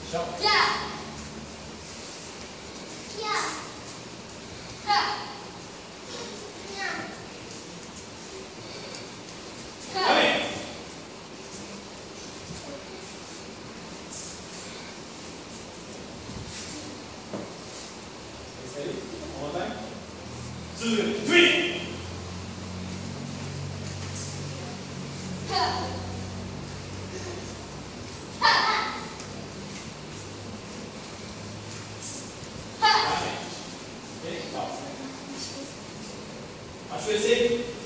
Shot. Yeah. Yeah. Ha. Yeah. Ha. Come in. Ready? One more time. 2, 3. Ha. Ha. Ha. Okay, stop. Acho que esse